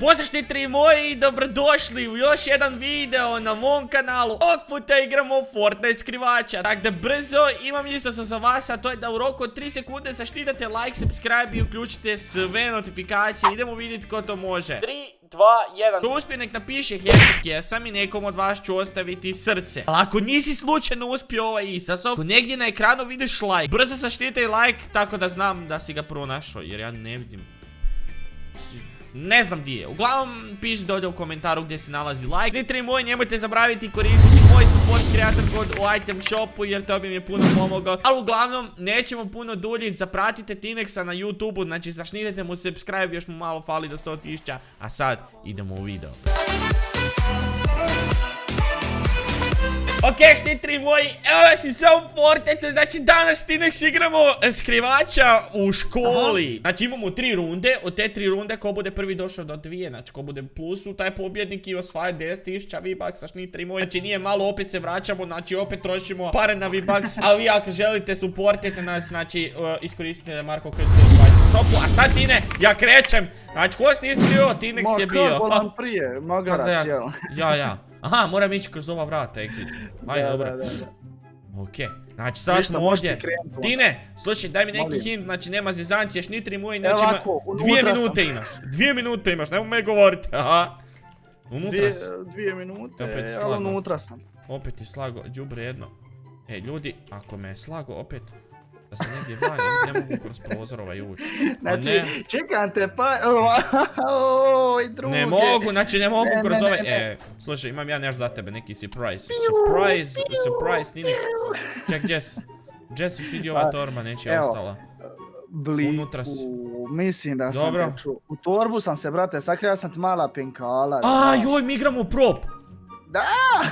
Pozdraštitri moji, dobrodošli u još jedan video na mom kanalu. Ovog puta igramo Fortnite skrivača. Tako da brzo imam izazov za vas, a to je da u roku od 3 sekunde zaštitate like, subscribe i uključite sve notifikacije. Idemo vidjeti ko to može. 3, 2, 1. Ko uspije nek napiše hashtag jesam i nekom od vas ću ostaviti srce. Ali ako nisi slučajno uspio ovaj izazov, ako negdje na ekranu vidiš like, brzo zaštitaj like tako da znam da si ga pronašao, jer ja ne vidim. Ne znam gdje je. Uglavnom piši dolje u komentaru gdje se nalazi like. Prijatelji moji, nemojte zaboraviti koristiti moj support creator kod u item shopu jer to bi mi je puno pomogao. Ali uglavnom nećemo puno duljiti. Zapratite Tinexa na YouTubeu, znači zašnitajte mu subscribe, još mu malo fali do 100.000. A sad idemo u video. Ok, štitri moji, evo vas i sam u Fortnite, znači danas Tinex igramo skrivača u školi. Znači imamo 3 runde, od te 3 runde ko bude prvi došao do 2, znači ko bude plusu, taj pobjednik i osvaja 10.000 V-Bucks, štitri moji. Znači nije malo, opet se vraćamo, znači opet trošimo pare na V-Bucks, ali vi ako želite supportite nas, znači iskoristite Marko KC u shopu. A sad Tine, ja krećem, znači ko si iskrio, Tinex je bio. Kako bolan prije, magarac, jel? Ja. Aha, moram ići kroz ova vrata, exit. Ajde, dobro. Okej, znači sad smo ovdje. Tine, slušaj, daj mi neki hint, znači nema zezancije, šnitri moji, znači ima 2 minute imaš. 2 minute imaš, nemoj me govoriti, aha. Unutra si. 2 minute, ali unutra sam. Opet ti slago, džubre jedno. Ej, ljudi, ako me je slago opet, da se negdje vani, ne mogu kroz prozor ući. Znači, čekam te pa... Oj, druge. Ne mogu, znači ne mogu kroz ovaj... Slušaj, imam ja nešto za tebe, neki surprise. Surprise, Tinex. Ček, Jess, još vidi ova torba, neće ostala. Unutra si. Mislim da sam te čuo. U torbu sam se, brate, sakrio sam ti mala penkala. Joj, mi igramo u prop. Da!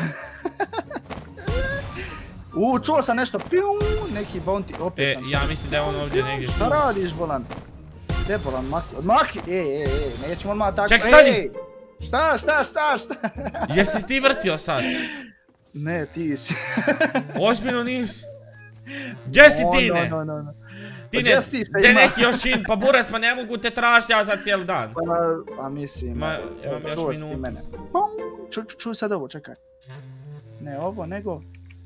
Čuo sam nešto, neki bounty, opet sam. Ja mislim da je on ovdje negdje. Šta radiš, bolan? Gdje bolan, maki? Nećemo odmah tako. Ček, stani! Šta? Jesi ti vrtio sad? Ne, ti si. Ozbiljno nisi. Gdje si Tine? Tine, gdje neki još in, pa burac, pa ne mogu te tražiti ja za cijeli dan. Pa mislim, imam još minutu. Čuj sad ovo, čekaj. Ne ovo, nego...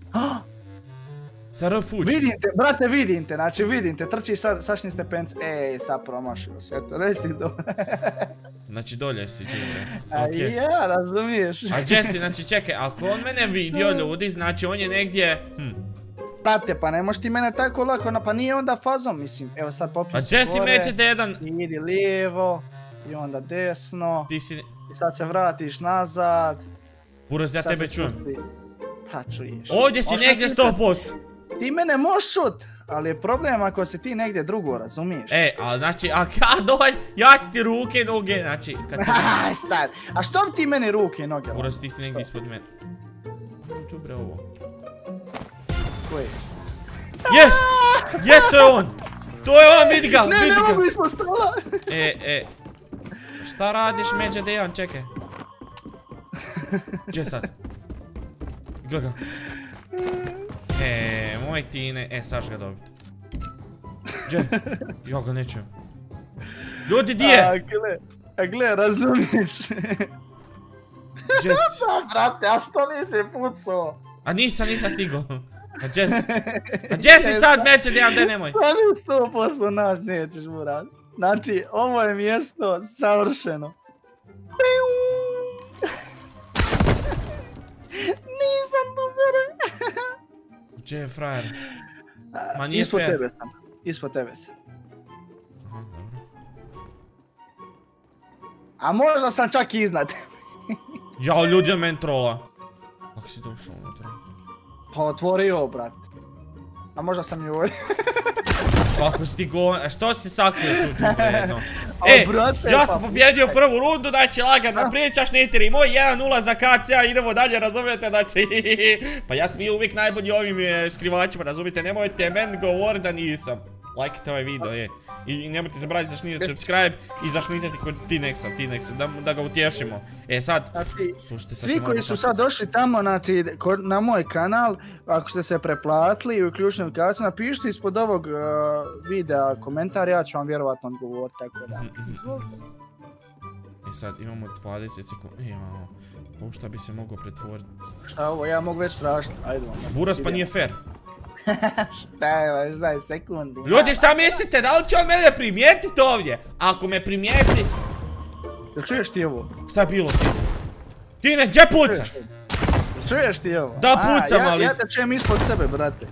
Sa R-fuć. Vidite, brate, vidite, znači vidite, trči sašni stepence. Sad promašio se, eto, reći ti to. Znači dolje si, džure. Ja, razumiješ. A Jesse, znači čekaj, ako on mene vidio ljudi, znači on je negdje... Brate, pa ne možeš ti mene tako lako, pa nije onda fazom, mislim. Evo sad popio se gore. A Jesse mećete jedan... I idi lijevo, i onda desno. I sad se vratiš nazad. Buraz, ja tebe čujem. Pa čuješ. Ovdje si negdje 100%. Ti mene možeš čut, ali je problem ako si ti negdje drugo, razumiješ? Ali znači, ako ja dođem, ja ću ti ruke i noge, znači... Aj sad, a što bi ti meni ruke i noge? Buraz, ti si negdje ispod mene. Čubre ovo. Ko je? Jes, to je on! To je on, vidi ga, vidi ga! Ne mogu ispod stola! Šta radiš, međe Dejan, čekaj. Gdje sad? Gledaj ga. Moj Tine, sad ću ga dobiti. Gdje? Ja ga neću. Ljudi, di je? Gle, razumiješ. Gdje si? Da, brate, a što nisi pucao? A nisam stigao. A gdje si sad, meće Dejan, daj nemoj. Pa mi 100% naš nećeš, buraz. Znači, ovo je mjesto savršeno. Nisam dobar. Gdje je frajer? Ma nije frajer. Ispod tebe sam. Aha, dobro. A možda sam čak i iznad tebe. Jao, ljudi je men trola. Kako si došao unutra? Pa otvorio, brat. A možda sam i ovaj. Kako si ti a što si sakrio tu čubre jedno? Ja sam pobjedio prvu rundu, znači lagano pričaš nitri moj 1-0 za KC-a, idemo dalje, razumijete, znači... Pa ja sam bio uvijek najbolji ovim skrivačima, razumijete, nemojte meni govoriti da nisam. Lajkite ovaj video, I nemojte zaboraviti zašnitati subscribe i zašnitati kod Tinexa, da ga utješimo. Sad, slušajte. Svi koji su sad došli tamo, znači, na moj kanal, ako ste se preplatili i uključili notifikaciju, napišite ispod ovog videa komentar, ja ću vam vjerovatno odgovoriti, tako da. sad imamo 20 sekundi. Jao, ovo šta bi se moglo pretvoriti? Šta ovo, ja mogu već tražiti, ajde vam. Buras pa nije fair. Šta je, baš 20 sekundi. Ljudi, šta mislite, da li će on mene primijetiti ovdje? Ako me primijeti... Jel čuješ ti ovo? Šta je bilo ti? Tine, gdje pucaš? Čuješ ti ovo? Da, pucam, ali... Ja te čujem ispod sebe, brate.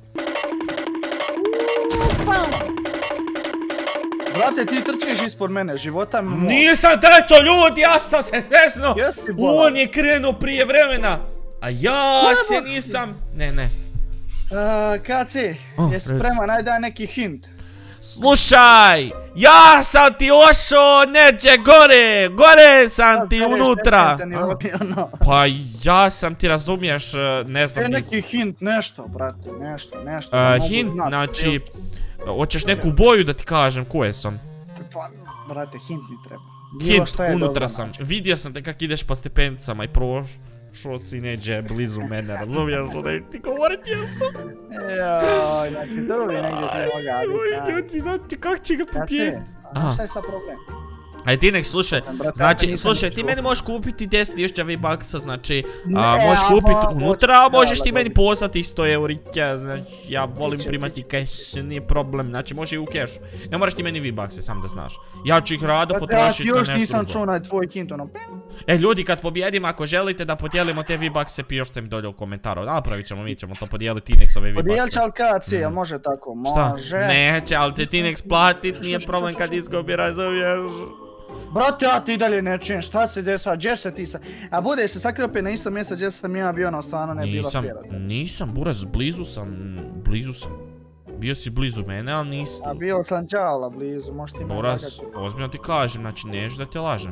Brate, ti trčiš ispod mene, života mi... Nisam trčao, ljudi, ja sam se svesno! Jesi bolan? On je krenuo prije vremena! A ja se nisam... Ne. Kaci, jesi spreman, ajde daj neki hint. Slušaj, ja sam ti ošao neđe gore sam ti unutra. Pa ja sam ti, razumiješ, ne znam. Neki hint, nešto, brate, nešto. Hint, znači, hoćeš neku boju da ti kažem koje sam? Pa, brate, hint mi treba. Hint, unutra sam. Vidio sam te kak ideš po stepenicama i prošao si neđe blizu mene, razumiješ što da ti govoriti jesam? Joj, znači tu bi negdje treba gaditi. Oj, ljudi, znate kak će ga pobijediti? A šta je sad problem? Ajde ti nek slušaj, znači, slušaj, ti meni možeš kupiti 10.000 V-Bucksa, znači, možeš kupiti unutra, a možeš ti meni poslati 100 eurike, znači, ja volim primati cash, nije problem, znači, može i u cashu. Ne moraš ti meni V-Buckse, sam da znaš. Ja ću ih rado potrošiti na nešto drugo. Ja još nisam čuo na tvoj hint, ono, ljudi, kad pobijedim, ako želite da podijelimo te V-Buckse, pišite mi dolje u komentaru, napravit ćemo, mi ćemo to podijeliti Tinexove V-Buckse. Podijelit će alkaci, jel može tako? Može. Šta? Neće, ali te Tinex platit, nije problem kad izgubi, razumiješ. Brate, ja ti dalje ne čujem, šta se desa, gdje se ti sa... A bude se sakrio opet na isto mjesto gdje sam ja bio, ono stvarno ne bilo fjera. Nisam, Buraz, blizu sam. Bio si blizu mene, ali nisi tu. A bio sam čala blizu, možeš ti me Buraz, ozbiljno ti kažem, znači neću da te lažem.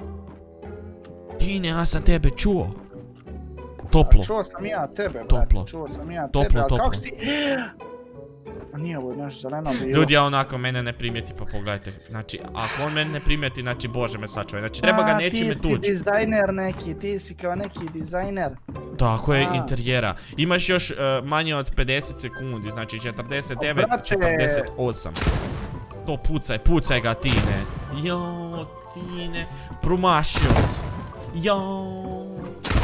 Tine, ja sam tebe čuo. Toplo. Čuo sam ja tebe, brate, čuo sam ja tebe, ali kako si ti... A nije ovo nešto zeleno bilo. Ljudi, ja onako mene ne primijeti, pa pogledajte. Znači, ako on mene ne primijeti, znači bože me sačuvaj. Znači, treba ga nečime tući. Ti si dizajner neki, ti si kao neki dizajner. Tako je, interijera. Imaš još manje od 50 sekundi, znači 49, 48. To pucaj ga, Tine. Jao, Tine, promašio si. Jao.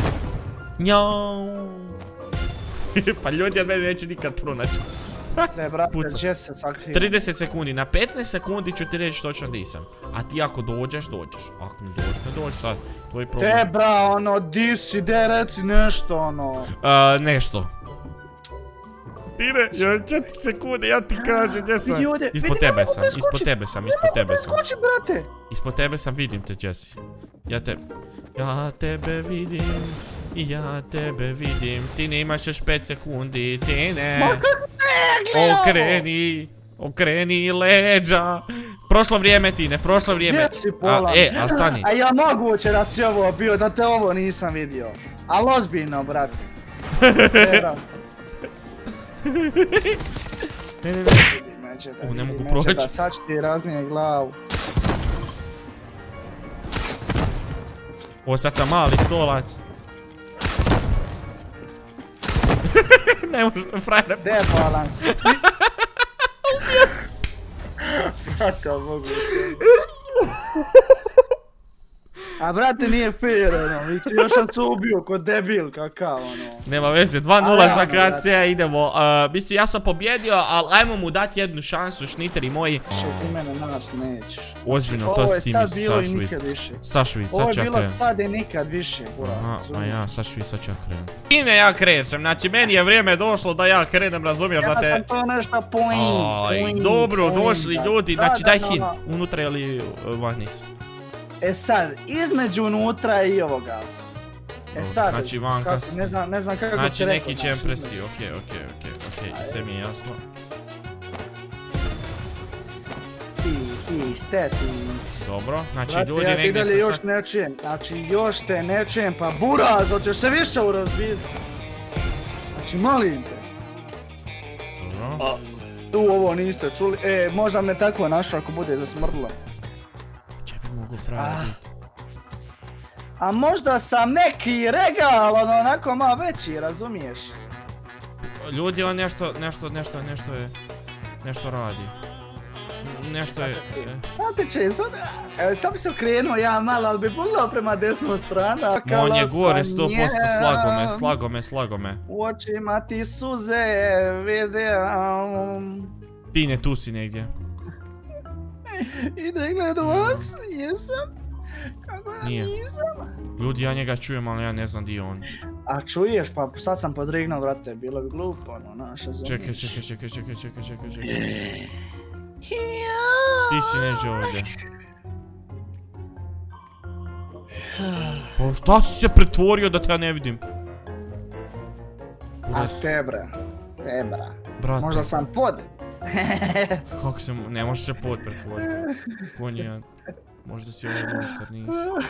Pa ljudi od mene neće nikad pronaći. Ne, brate, gdje se sakriva? 30 sekundi, na 15 sekundi ću ti reći točno di sam. A ti ako dođeš, ako ne dođeš, sad, tvoj problem. Te bra, ono, di si, de reci nešto, ono. Nešto. Tine, još 4 sekunde, ja ti kažem, gdje sam? Ispod tebe sam. Skoči, brate. Ispod tebe sam, vidim te, Jesse. Ja tebe vidim. I ja tebe vidim. Tine, imaš još 5 sekundi, Tine. Okreni leđa. Prošlo vrijeme, Tine, prošlo vrijeme. Gdje si pola? A stani. A ja moguće da si ovo bio, da te ovo nisam vidio. Al' ozbiljno, brate. Ne mogu proći. Sad ću ti raznije glavu. Ovo sad sam mali stolac. Ne može, frajere. Debalans. Kakav mogu. A brate, nije fair, ono, još sam se ubio ko debil, kakav, ono. Nema veze, 2-0 za KC, idemo. Mislim, ja sam pobjedio, ali ajmo mu dati jednu šansu, šniteri moji. Ti mene naš nećeš. Ozbiljno, to si ti mi Sašvić, sad ću ja krenem. Ovo je bilo sad i nikad više, buraz. A ja, Sašvić, sad ću ja krenem. Ine ja krećem, znači meni je vrijeme došlo da ja krenem, razumiješ da te... Ja sam to nešto point. Dobro, došli ljudi, znači daj hint, unutra ili vani si. E sad, između unutra i ovoga. E sad, znači vanka si. Ne znam kako znači, će rekao. Znači neki će impresiju, okej, sve mi je jasno. Dobro, znači ljudi negdje se još ne čujem, znači još te ne čujem, pa buraz, hoćeš se više urazbiti. Znači molim te. Dobro. Tu ovo niste čuli, možda me tako našao ako bude zasmrdilo. Mogu frajati. A možda sam neki regal, ono onako malo veći, razumiješ? Ljudi, on nešto radi. nešto je... Satiče, sad bi se okrenuo ja malo, ali bi pogledao prema desnu stranu. On je gore 100%, slago me. U očima ti suze vide... Tine, tu si negdje. Ide gledu vas, jesam? Kako da nisam? Ljudi, ja njega čujem, ali ja ne znam di je on. A čuješ, pa sad sam podrignuo, brate, bilo bi glupo, ono, naša zoniš. Čekaj. Ti si neđe ovdje. Pa šta si se pretvorio da te ja ne vidim? A te bre. Brate. Možda sam pod. Kako se, ne može se pod pretvoriti. Konja, možda si ovaj monster, nisi.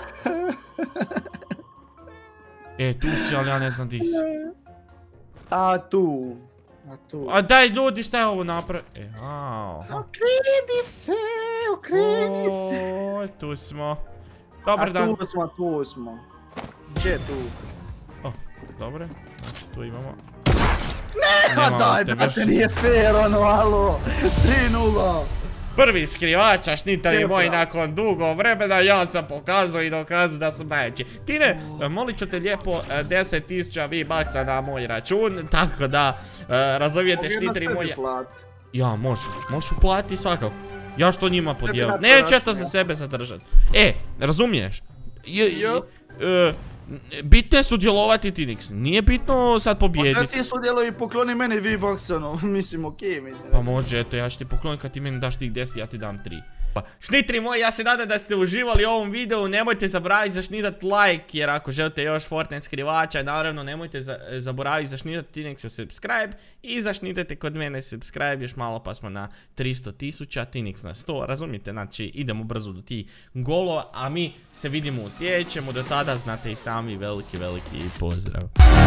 Tu si, ali ja ne znam di si. A tu. A daj ljudi, šta je ovo napravio? Okreni se. Oj, tu smo. Dobar dan. Tu smo. Gdje je tu? Dobre, znači tu imamo. Ne, daj, brate, nije fair, ono, alo. 3-0. Prvi skrivača, šnitari moji, nakon dugo vremena, ja sam pokazao i dokazao da su najveći. Tine, molit ću te lijepo 10.000 V-Bucksa na moj račun, tako da razumijete šnitari moji. Ja, možeš uplatiti svakako. Ja što njima podijelim, neću ja to za sebe zadržat. Razumiješ? Bitno je sudjelovati, Tinix, nije bitno sad pobijediti. Pa da ti sudjeluj i pokloni meni V-Bucks, ono, mislim okej, mislim. Pa može, eto, ja ću ti pokloniti kad ti meni daš tih 10, ja ti dam 3. Šnitri moji, ja se nadam da ste uživali u ovom videu, nemojte zaboraviti zašnitat like, jer ako želite još Fortnite skrivača, naravno nemojte zaboraviti zašnitat Tinixu subscribe i zašnitajte kod mene subscribe, još malo pa smo na 300.000, Tinix na 100, razumijete, znači idemo brzo do tih golova, a mi se vidimo u sljedećemu, do tada znate i sami veliki pozdrav.